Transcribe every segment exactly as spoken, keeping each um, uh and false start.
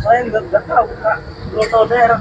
Saya nggak nggak tahu Kak, belum tahu daerah.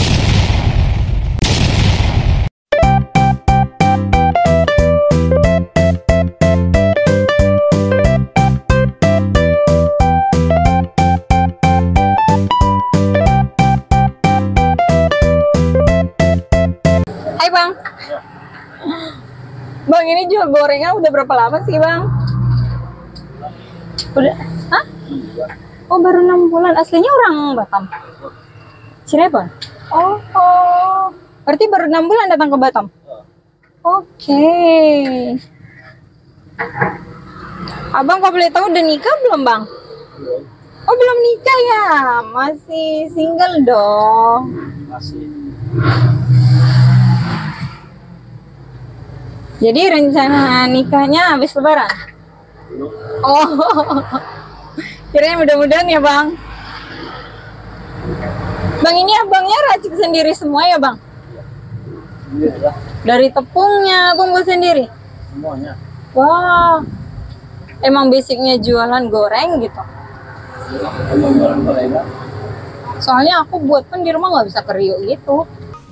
Hai Bang. Bang, ini jual gorengan udah berapa lama sih Bang? Udah, hah? Oh, baru enam bulan. Aslinya orang Batam? Cirebon? Oh, oh. Berarti baru enam bulan datang ke Batam? Oke. Abang kalau boleh tahu udah nikah belum Bang? Oh, belum nikah ya? Masih single dong? Masih. Jadi rencana nikahnya habis lebaran? Oh, kirain mudah-mudahan ya Bang. Bang, ini abangnya racik sendiri semua ya Bang? Iya. Dari tepungnya abang buat sendiri? Semuanya. Wah, emang basicnya jualan goreng gitu? Jualan gorengan. Soalnya aku buat pun di rumah nggak bisa keriuk gitu.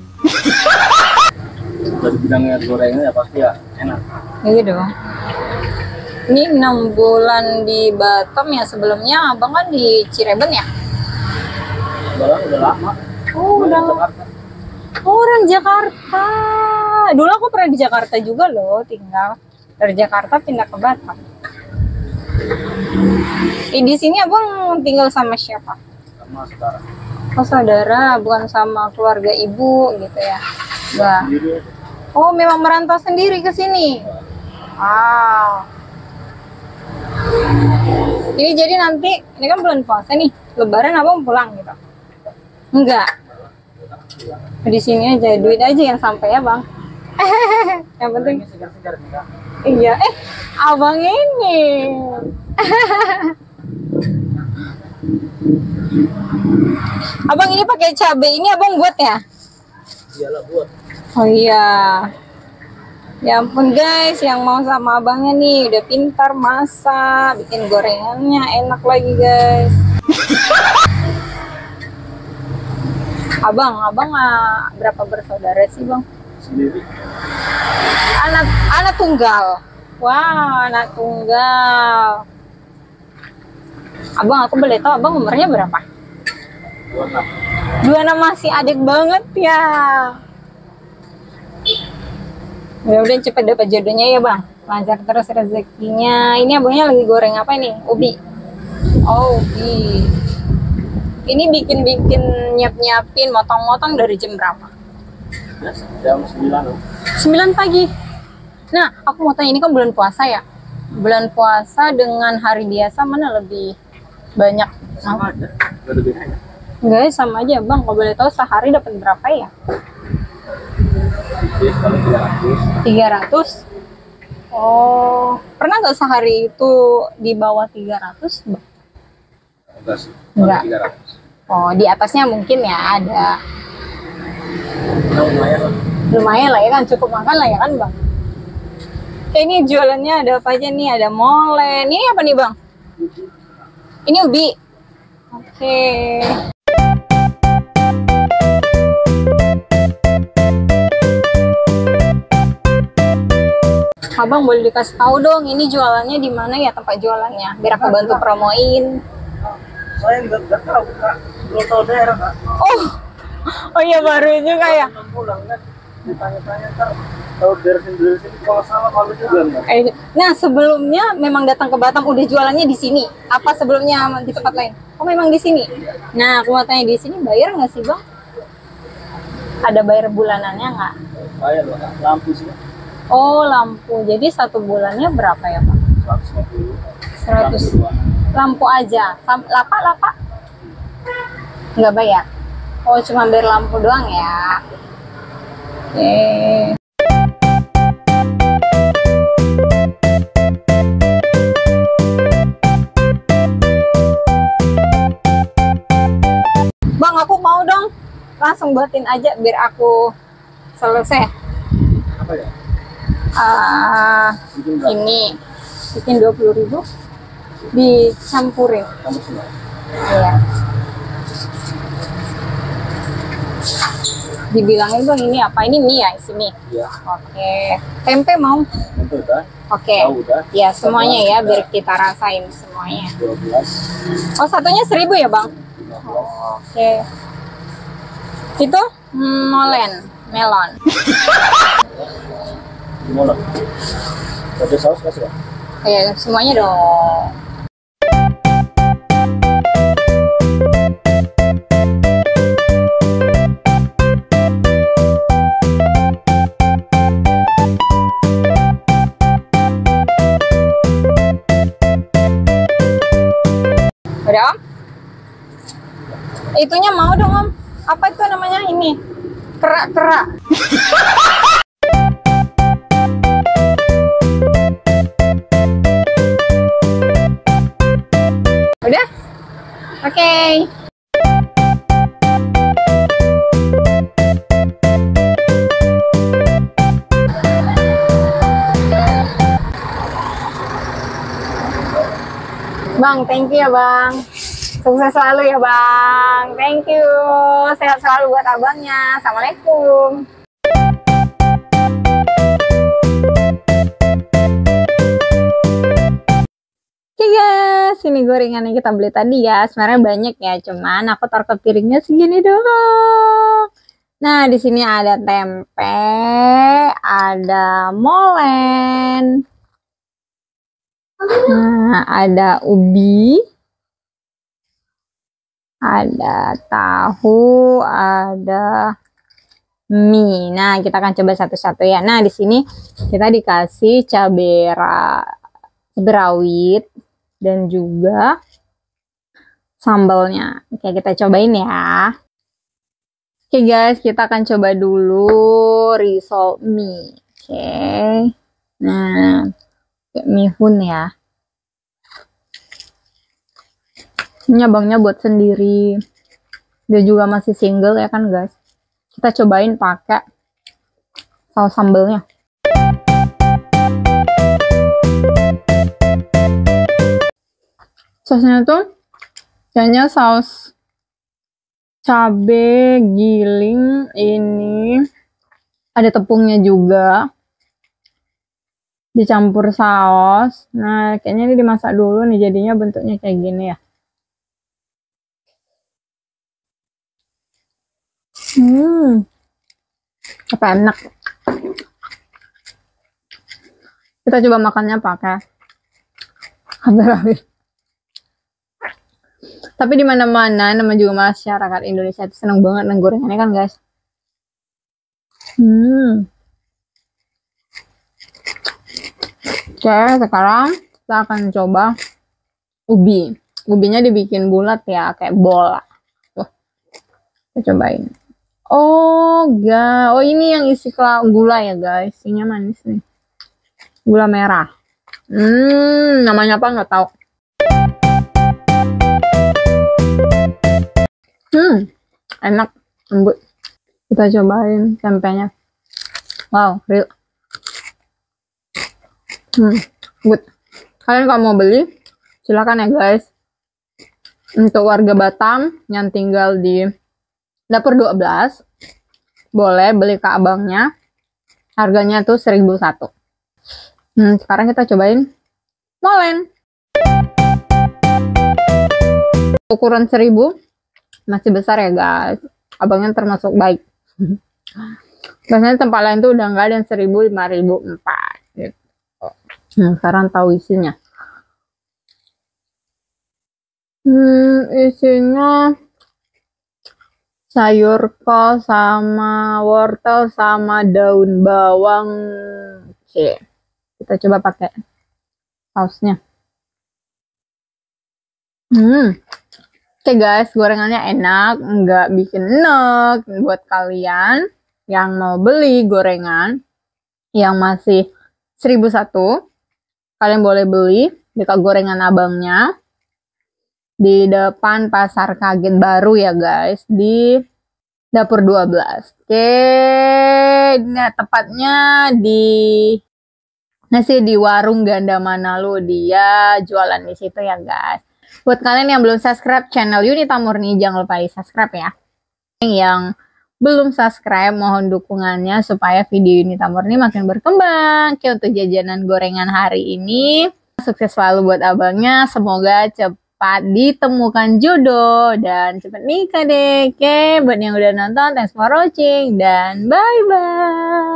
Dari bidangnya gorengan ya pasti ya enak. Iya dong. Ini enam bulan di Batam ya, sebelumnya abang kan di Cirebon ya? Udah, udah lama. Oh, udah lama. Oh, orang Jakarta. Dulu aku pernah di Jakarta juga loh, tinggal. Dari Jakarta pindah ke Batam. Eh, di sini abang tinggal sama siapa? Sama saudara. Oh, saudara, bukan sama keluarga ibu gitu ya? Bah. Oh, memang merantau sendiri ke sini. Wow. Ini jadi nanti, ini kan bulan puasa nih, Lebaran abang pulang gitu? Enggak. Di sini aja, duit aja yang sampai ya Bang. Yang penting. Segar-segar nih Kak. Iya, eh, abang ini. Abang ini pakai cabai ini abang buat ya? Iyalah buat. Oh iya. Ya ampun guys, yang mau sama abangnya nih udah pintar masak, bikin gorengannya enak lagi guys. Abang, abang ah, berapa bersaudara sih Bang? Sendiri. Anak anak tunggal. Wah, anak tunggal. Abang, aku boleh tahu abang umurnya berapa? dua puluh enam. dua puluh enam, masih adik banget ya. Mudah-mudahan cepet dapat jodohnya ya Bang. Lancar terus rezekinya. Ini abangnya lagi goreng apa nih? Ubi. Oh, ubi. Ini bikin-bikin nyiap-nyiapin, motong-motong dari jam berapa? Jam sembilan. sembilan pagi. Nah, aku mau tanya, ini kan bulan puasa ya? Bulan puasa dengan hari biasa mana lebih banyak? Sama aja. Gak ada bedanya. Enggak, sama aja Bang. Kalau boleh tahu sehari dapat berapa ya? Kalau tiga ratus. tiga ratus? Oh, pernah nggak sehari itu di bawah tiga ratus? Enggak sih. Enggak. tiga ratus. Oh, di atasnya mungkin ya ada. Nah, lumayan lah. Lumayan lah ya kan, cukup makan lah ya kan Bang. Eh, ini jualannya ada apa aja nih? Ada molen. Ini apa nih Bang? Ini ubi. Oke. Abang boleh dikasih tahu dong, ini jualannya di mana ya tempat jualannya? Biar aku bantu promoin. Saya nggak nggak tahu Kak, belum tahu daerah Kak. Oh, oh iya baru juga ya. enam bulan kan ditanya-tanya ntar kalau beresin beresin kalau salah malu juga nggak? Eh, nah sebelumnya memang datang ke Batam udah jualannya di sini. Apa sebelumnya di tempat lain? Oh memang di sini. Nah aku mau tanya, di sini bayar nggak sih Bang? Ada bayar bulanannya nggak? Bayar loh Kak, lampu sih. Oh lampu, jadi satu bulannya berapa ya Pak? seratus lima puluh. seratus. Lampu aja, Sam lapak lapak? Nggak bayar? Oh cuma bayar lampu doang ya? Oke. Bang, aku mau dong langsung buatin aja biar aku selesai. Apa ya? Uh, ini bikin dua puluh ribu dicampurin. Kamu semua. Iya. dibilangin bang ini apa? Ini mie ya, isi mie. Iya. Oke. Tempe mau? Itu udah. Oke. Tahu udah. Ya semuanya ya, Udah. biar kita rasain semuanya. dua belas. Oh satunya seribu ya bang? lima belas. Oke. Itu molen, melon. Gimana? Ada saus kasih ya? Oke, semuanya dong. Udah om? Itunya mau dong om. Apa itu namanya ini? Kerak-kerak. Udah? Oke. Okay. Bang, thank you ya bang. Sukses selalu ya bang. Thank you. Sehat selalu buat abangnya. Assalamualaikum. Oke guys, ini gorengan yang kita beli tadi ya. Sebenarnya banyak ya, cuman aku taruh ke piringnya segini doang. Nah, di sini ada tempe, ada molen. Nah, ada ubi, ada tahu, ada mie. Nah, kita akan coba satu-satu ya. Nah, di sini kita dikasih cabai rawit dan juga sambalnya. Oke, kita cobain ya. Oke guys, kita akan coba dulu risol mie. Oke. Nah, mihun ya. Ini abangnya buat sendiri. Dia juga masih single ya kan guys. Kita cobain pakai saus sambalnya. Sausnya tuh kayaknya saus cabe giling, ini ada tepungnya juga. Dicampur saus. Nah, kayaknya ini dimasak dulu nih, jadinya bentuknya kayak gini ya. Hmm. Apa enak. Kita coba makannya pakai cabai rawit. Tapi di mana-mana nama juga masyarakat Indonesia itu seneng banget dengan gorengannya kan, guys. Hmm. Oke, sekarang kita akan coba ubi. Ubinya dibikin bulat ya, kayak bola. Tuh, kita cobain. Oh, ga. Oh, ini yang isi gula ya, guys. Isinya manis nih. Gula merah. Hmm, namanya apa nggak tahu. Hmm, enak, lembut. Kita cobain tempenya. Wow, real. Hmm, good. Kalian kalau mau beli, silakan ya guys. Untuk warga Batam yang tinggal di Dapur dua belas, boleh beli ke abangnya. Harganya tuh seribu satu. Hmm, sekarang kita cobain molen. Ukuran seribu, masih besar ya guys. Abangnya termasuk baik. Biasanya tempat lain tuh udah nggak ada yang seribu, lima ribu, empat gitu. Nah, sekarang tahu isinya. Hmm, isinya sayur kol sama wortel sama daun bawang. Oke, kita coba pakai sausnya. Hmm, oke guys, gorengannya enak, nggak bikin enak. Buat kalian yang mau beli gorengan yang masih seribu satu, kalian boleh beli di gorengan abangnya di depan Pasar Kaget Baru ya guys, di Dapur dua belas. Oke, nah tepatnya di nasi di warung Ganda Manalo, dia jualan di situ ya guys. Buat kalian yang belum subscribe channel Yunita Murni, jangan lupa di subscribe ya. Yang belum subscribe, mohon dukungannya supaya video Yunita Murni makin berkembang. Oke, untuk jajanan gorengan hari ini, sukses selalu buat abangnya. Semoga cepat ditemukan jodoh dan cepat nikah deh. Oke, buat yang udah nonton, thanks for watching dan bye-bye.